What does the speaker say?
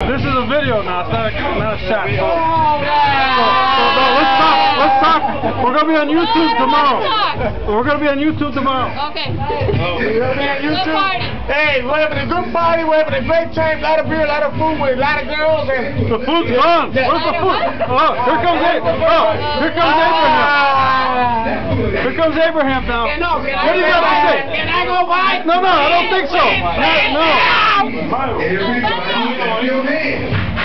This is a video now, it's not a shot. So, no, let's talk. We're gonna be on YouTube tomorrow. We're gonna be on YouTube tomorrow. Okay. We're gonna be on YouTube. Good party. Hey, we're having a good party. We're having a great time. A lot of beer, a lot of food with a lot of girls. And the food's gone. Where's the food? Oh, here comes Abraham. Here comes Abraham now. What do you got to say? Can I go by? No, I don't think so. No. Everybody,